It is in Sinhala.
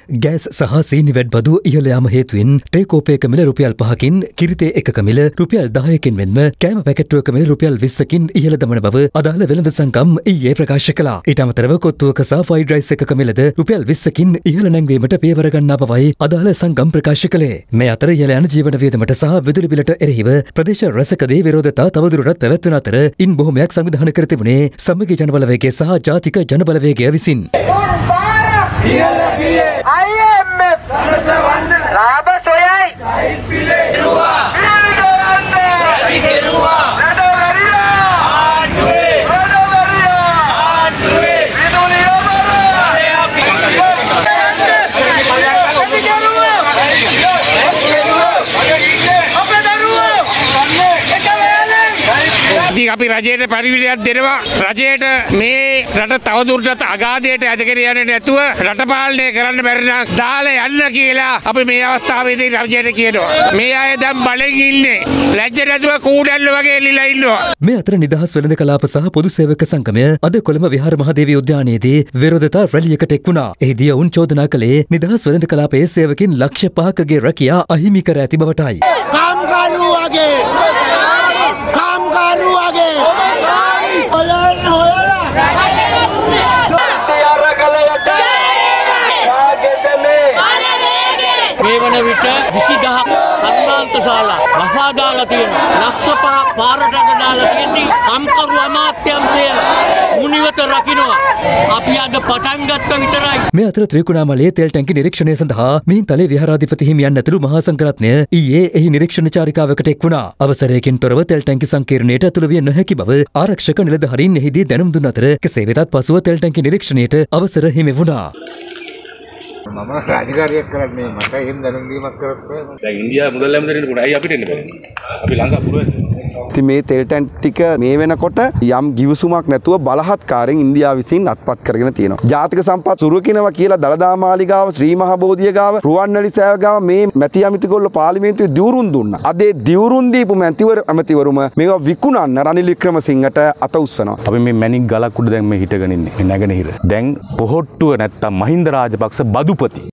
ගෑස් සහ සීනි වැඩ බදු ඉහළ යාම හේතුවෙන් තේ කෝපයක මිල රුපියල් 5කින් කිරිතේ එකක මිල රුපියල් 10කින් මෙන්ම කෑම පැකට්ටුවක මිල රුපියල් 20කින් ඉහළ දමන බව අදාළ වෙළඳ සංගම් ඊයේ ප්‍රකාශ කළා. ඊට අමතරව කොත්තුවක සහ ෆ්‍රයිඩ් රයිස් එකක මිලද රුපියල් 20කින් ඉහළ නැංවීමට පියවර ගන්නා බවයි අදාළ සංගම් ප්‍රකාශ කළේ. මේ අතර ඉහළ යන ජීවන වියදමට සහ විදුලි බිලට එරෙහිව ප්‍රදේශ රැසකදී විරෝධතා තවදුරටත් පැවැත්වෙන අතර ඉන් බොහොමයක් සංවිධානය කර තිබුණේ සමගි ජනබලවේගය සහ ජාතික ජනබලවේගය විසින්. IMF ලාභ සොයයි අපි රජයට පරිවිලයක් දෙනවා. රජයට මේ රට තවදුරටත් අගාධයට ඇදගෙන යන්නේ නැතුව රට පාලනය කරන්න බැරි නම් දාලා යන්න කියලා අපි මේ අවස්ථාවේදී රජයට කියනවා. මේ අය දැන් බලෙන් ඉන්නේ. ලැජ්ජ නැතුව කූඩල්ල වගේ එල්ලලා ඉන්නවා. මේ අතර නිදහස් වෙළඳ කලාප සහ පොදු සේවක සංගමය අද කොළඹ විහාර මහදේවී උද්‍යානයේදී විරෝධතා රැලියකට එක් වුණා. එහිදී ඔවුන් චෝදනා කළේ නිදහස් වෙළඳ කලාපයේ සේවකින් ලක්ෂ 5කගේ රැකියා අහිමි කර ඇති බවටයි. මේ වන විට 20000 කර්මාන්ත ශාලා වහා දාලා තියෙනවා. ලක්ෂ 5ක් පාරට දාලා තියෙන්නේ කම්කරු අමාත්‍යාංශය මුනිවත රකින්නවා. අපි අද පටන් ගත්ත විතරයි. මේ අතර ත්‍රිකුණාමලයේ තෙල් ටැංකි නිරීක්ෂණය සඳහා මිහින්තලේ විහාරාධිපති හිමියන් ඇතුළු මහා සංඝරත්නය ඊයේ එහි නිරීක්ෂණ චාරිකාවකට එක් වුණා. අවසරයකින් තොරව තෙල් ටැංකි සංකීර්ණයට ඇතුළු විය නොහැකි බව ආරක්ෂක නිලධාරීන් එහිදී දැනුම් දුන් අතර කෙසේ වෙතත් පසුව තෙල් ටැංකි නිරීක්ෂණයට අවසර හිමි වුණා. මම රාජකාරියක් කරන්නේ මට එහෙම දැනුම් දීමක් කරත් බෑ. දැන් ඉන්දියා මුදල් ඇමතිවරයෙකුට පොඩි අය අපිට එන්න බෑ. අපි ලංකා පුරවැසියෝ. ඉතින් මේ තෙල් ටැංක් ටික මේ වෙනකොට යම් ගිවිසුමක් නැතුව බලහත්කාරයෙන් ඉන්දියාව විසින් අත්පත් කරගෙන තියෙනවා. ජාතික සම්පත් සුරකිනවා කියලා දළදා මාලිගාව, ශ්‍රී මහා බෝධිය ගාව, රුවන්වැලි සෑය ගාව මේ මැති ඇමතිකොල්ල පාර්ලිමේන්තුවේ දිවුරුම් දුන්නා. අද ඒ දිවුරුම් දීපු ඇමතිවරුම මේවා විකුණන්න රනිල් වික්‍රමසිංහට අත උස්සනවා. අපි මේ මැණික් ගලක් උඩ දැන් මේ හිටගෙන ඉන්නේ. මේ නැගෙනහිර. දැන් පොහොට්ටුව නැත්තම් මහින්ද රාජපක්ෂ බදුපති